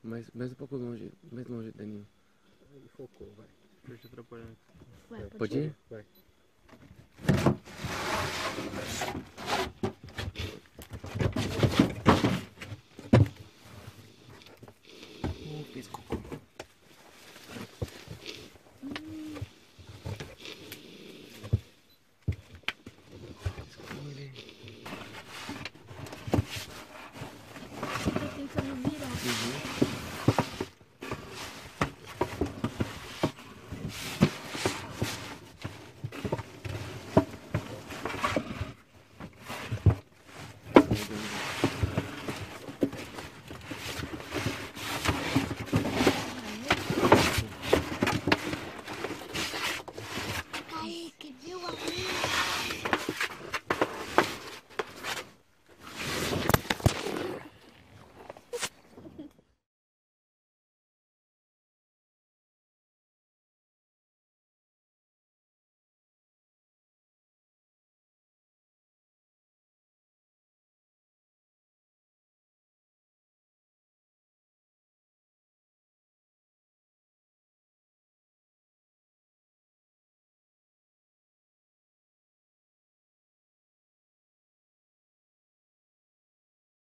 Mais um pouco longe, mais longe, Daninho. Ele focou, vai. Deixa eu te atrapalhar. Vai, Pode ir? Vai.